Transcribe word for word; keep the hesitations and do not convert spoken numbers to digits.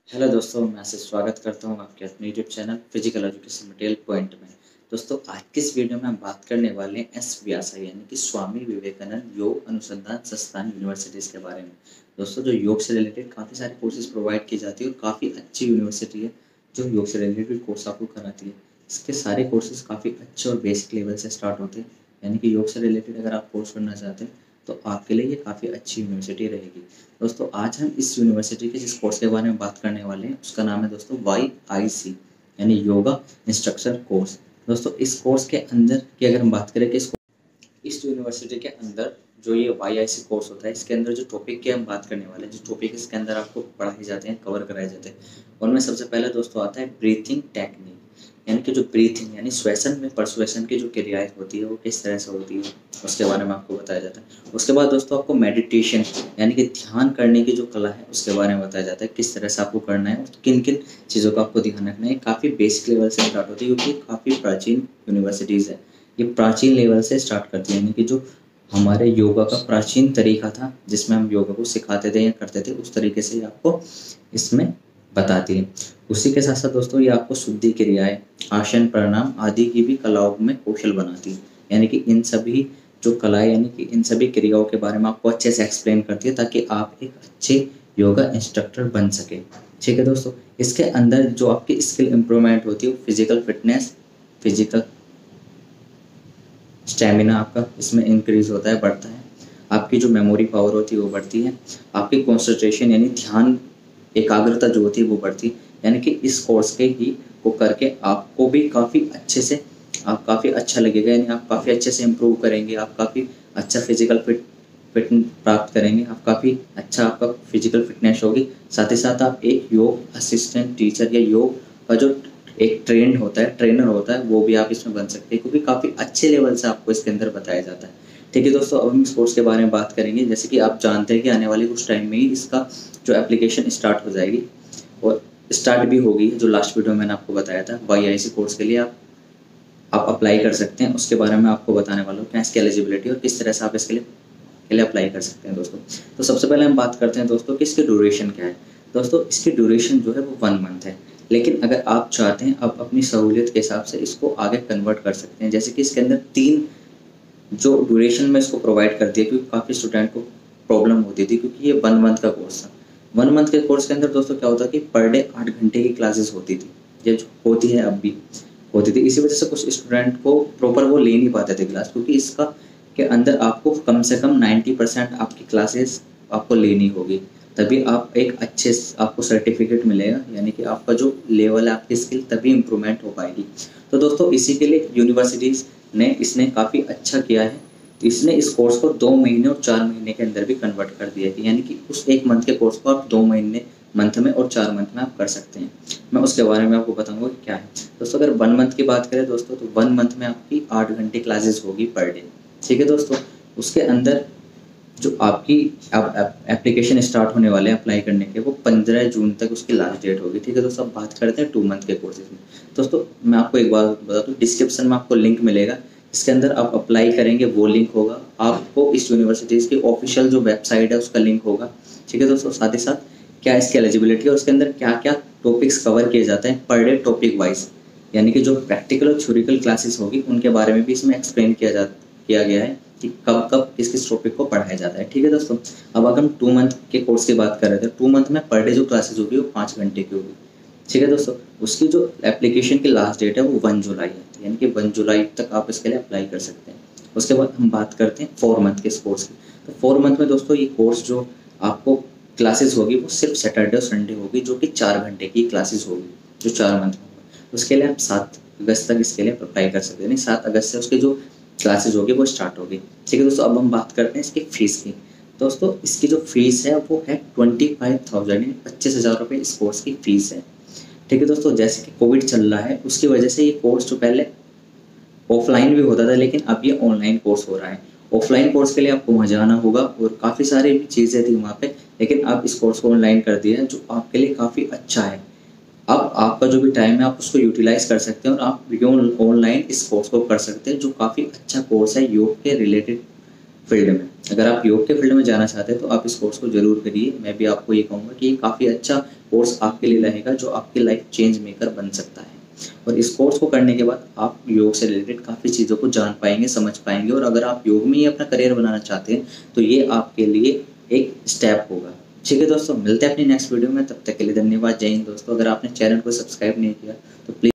Hello दोस्तों, मैं आपसे स्वागत करता हूँ आपके अपने YouTube channel physical education material point में। दोस्तों, आज की इस वीडियो में हम बात करने वाले हैं एस व्यासा यानी कि स्वामी विवेकानंद योग अनुसंधान संस्थान यूनिवर्सिटीज़ के बारे में। दोस्तों, जो योग से रिलेटेड काफ़ी सारे कोर्सेज प्रोवाइड की जाती है और काफ़ी अच्छी यूनिवर्सिटी है जो योग से रिलेटेड कोर्स आपको कराती है। इसके सारे कोर्सेज काफ़ी अच्छे और बेसिक लेवल से स्टार्ट होते हैं, यानी कि योग से रिलेटेड अगर आप कोर्स करना चाहते हैं तो आपके लिए ये काफ़ी अच्छी यूनिवर्सिटी रहेगी। दोस्तों, आज हम इस यूनिवर्सिटी के जिस कोर्स के बारे में बात करने वाले हैं उसका नाम है दोस्तों वाई आई सी यानी योगा इंस्ट्रक्टर कोर्स। दोस्तों, इस कोर्स के अंदर की अगर हम बात करें कि इस इस यूनिवर्सिटी के अंदर जो ये वाई आई सी कोर्स होता है, इसके अंदर जो टॉपिक की हम बात करने वाले हैं, जो टॉपिक इसके अंदर आपको पढ़ाए जाते हैं, कवर कराए जाते हैं, उनमें सबसे पहले दोस्तों आता है ब्रीथिंग टेक्निक, यानी कि जो ब्रीथिंग यानी श्वसन में परश्वसन की जो क्रियाएं होती है वो किस तरह से होती है उसके बारे में आपको बताया जाता है। उसके बाद दोस्तों आपको मेडिटेशन यानी कि ध्यान करने की जो कला है उसके बारे में बताया जाता है, किस तरह से आपको करना है और किन किन चीज़ों का आपको ध्यान रखना है। काफ़ी बेसिक लेवल से स्टार्ट होती है क्योंकि काफ़ी प्राचीन यूनिवर्सिटीज़ है, ये प्राचीन लेवल से स्टार्ट करती है, यानी कि जो हमारे योगा का प्राचीन तरीका था जिसमें हम योगा को सिखाते थे या करते थे उस तरीके से आपको इसमें बताती है। उसी के साथ साथ दोस्तों ये आपको शुद्धि क्रियाएं, आसन, प्राणायाम आदि की भी कलाओं में कौशल बनाती है, यानी कि इन सभी जो कलाएं यानी कि इन सभी क्रियाओं के बारे में आपको अच्छे से एक्सप्लेन करती है ताकि आप एक अच्छे योगा इंस्ट्रक्टर बन सके। ठीक है दोस्तों, इसके अंदर जो आपकी स्किल इम्प्रूवमेंट होती है वो फिजिकल फिटनेस, फिजिकल स्टेमिना आपका इसमें इंक्रीज होता है, बढ़ता है। आपकी जो मेमोरी पावर होती है वो बढ़ती है, आपकी कॉन्सेंट्रेशन यानी ध्यान एकाग्रता जो होती है वो बढ़ती है। यानी कि इस कोर्स के ही को करके आपको भी काफ़ी अच्छे से आप काफ़ी अच्छा लगेगा, यानी आप काफ़ी अच्छे से इम्प्रूव करेंगे, आप काफ़ी अच्छा फिजिकल फिट फिट प्राप्त करेंगे, आप काफ़ी अच्छा आपका फिजिकल फिटनेस होगी। साथ ही साथ आप एक योग असिस्टेंट टीचर या योग का जो एक ट्रेंड होता है ट्रेनर होता है वो भी आप इसमें बन सकते हैं, क्योंकि काफ़ी अच्छे लेवल से आपको इसके अंदर बताया जाता है। ठीक है दोस्तों, अब हम इस कोर्स के बारे में बात करेंगे। जैसे कि आप जानते हैं कि आने वाले कुछ टाइम में ही इसका जो एप्लीकेशन स्टार्ट हो जाएगी और स्टार्ट भी होगी, जो लास्ट वीडियो में मैंने आपको बताया था। वाई आई सी कोर्स के लिए आप आप अप्लाई कर सकते हैं, उसके बारे में आपको बताने वाला हूँ क्या इसकी एलिजिबिलिटी और किस तरह से आप इसके लिए के लिए अप्लाई कर सकते हैं दोस्तों। तो सबसे पहले हम बात करते हैं दोस्तों कि इसकी ड्यूरेशन क्या है। दोस्तों, इसकी ड्यूरेशन जो है वो वन मंथ है, लेकिन अगर आप चाहते हैं आप अपनी सहूलियत के हिसाब से इसको आगे कन्वर्ट कर सकते हैं। जैसे कि इसके अंदर तीन जो ड्यूरेशन में इसको प्रोवाइड करती है, क्योंकि काफ़ी स्टूडेंट को प्रॉब्लम होती थी क्योंकि ये वन मंथ का कोर्स था। वन मंथ के कोर्स के अंदर दोस्तों क्या होता है कि पर डे आठ घंटे की क्लासेस होती थी, ये होती है अब भी होती थी। इसी वजह से कुछ स्टूडेंट को प्रॉपर वो ले नहीं पाते थे क्लास, क्योंकि इसका के अंदर आपको कम से कम नाइन्टी परसेंट आपकी क्लासेस आपको लेनी होगी, तभी आप एक अच्छे आपको सर्टिफिकेट मिलेगा, यानी कि आपका जो लेवल है आपकी स्किल तभी इम्प्रूवमेंट हो पाएगी। तो दोस्तों, इसी के लिए यूनिवर्सिटीज़ ने इसने काफ़ी अच्छा किया है, तो इसने इस कोर्स को दो महीने और चार महीने के अंदर भी कन्वर्ट कर दिया है, यानी कि उस एक मंथ के कोर्स को आप दो महीने मंथ में और चार मंथ में आप कर सकते हैं। मैं उसके बारे में आपको बताऊंगा कि क्या है। दोस्तों, अगर वन मंथ की बात करें दोस्तों तो वन मंथ में आपकी आठ घंटे क्लासेस होगी पर डे। ठीक है दोस्तों, उसके अंदर जो आपकी एप्लीकेशन स्टार्ट होने वाले हैं अप्लाई करने के, वो पंद्रह जून तक उसकी लास्ट डेट होगी। ठीक है दोस्तों, अब बात करते हैं टू मंथ के कोर्सेज में। दोस्तों, मैं आपको एक बात बता दूँ, डिस्क्रिप्शन में आपको लिंक मिलेगा, इसके अंदर आप अप्लाई करेंगे वो लिंक होगा, आपको इस यूनिवर्सिटीज़ की ऑफिशियल जो वेबसाइट है उसका लिंक होगा। ठीक है दोस्तों, साथ ही साथ क्या इसकी एलिजिबिलिटी है और उसके अंदर क्या क्या टॉपिक्स कवर किए जाते हैं पर डे टॉपिक वाइज, यानी कि जो प्रैक्टिकल और थ्योरिकल क्लासेस होगी उनके बारे में भी इसमें एक्सप्लेन किया जा किया गया है कि कब कब किस किस टॉपिक को पढ़ाया जाता है। ठीक है दोस्तों, अब अगर हम टू मंथ के कोर्स की बात कर रहे थे, टू मंथ में पर डे जो क्लासेस होगी वो पाँच घंटे की होगी। ठीक है दोस्तों, उसकी जो एप्लीकेशन की लास्ट डेट है वो वन जुलाई है, यानी कि वन जुलाई तक आप इसके लिए अप्लाई कर सकते हैं। उसके बाद हम बात करते हैं फोर मंथ के इस कोर्स की। तो फोर मंथ में दोस्तों ये कोर्स जो आपको क्लासेस होगी वो सिर्फ सैटरडे और संडे होगी, जो कि चार घंटे की क्लासेस होगी जो चार मंथ में होगी। उसके लिए आप सात अगस्त तक इसके लिए अप्लाई कर सकते हैं, नहीं सात अगस्त से उसकी जो क्लासेज होगी वो स्टार्ट होगी। ठीक है दोस्तों, अब हम बात करते हैं इसकी फ़ीस की। दोस्तों, इसकी जो फीस है वो है ट्वेंटी फाइव थाउजेंड यानी पच्चीस हज़ार रुपये इस कोर्स की फ़ीस है। ठीक है दोस्तों, जैसे कि कोविड चल रहा है उसकी वजह से ये कोर्स जो पहले ऑफलाइन भी होता था, लेकिन अब ये ऑनलाइन कोर्स हो रहा है। ऑफलाइन कोर्स के लिए आपको वहाँ जाना होगा और काफ़ी सारी चीज़ें थी वहाँ पे, लेकिन अब इस कोर्स को ऑनलाइन कर दिया है, जो आपके लिए काफ़ी अच्छा है। अब आपका जो भी टाइम है आप उसको यूटिलाइज कर सकते हैं और आप ऑनलाइन इस कोर्स को कर सकते हैं, जो काफ़ी अच्छा कोर्स है योग के रिलेटेड फील्ड में। अगर आप योग के फील्ड में जाना चाहते हैं तो आप इस कोर्स को जरूर करिए। मैं भी आपको ये कहूँगा कि ये काफ़ी अच्छा कोर्स आपके लिए रहेगा जो आपकी लाइफ चेंज मेकर बन सकता है। और इस कोर्स को करने के बाद आप योग से रिलेटेड काफ़ी चीज़ों को जान पाएंगे, समझ पाएंगे, और अगर आप योग में ही अपना करियर बनाना चाहते हैं तो ये आपके लिए एक स्टेप होगा। ठीक है दोस्तों, मिलते हैं अपनी नेक्स्ट वीडियो में, तब तक के लिए धन्यवाद। जय हिंद दोस्तों। अगर आपने चैनल को सब्सक्राइब नहीं किया तो प्लीज़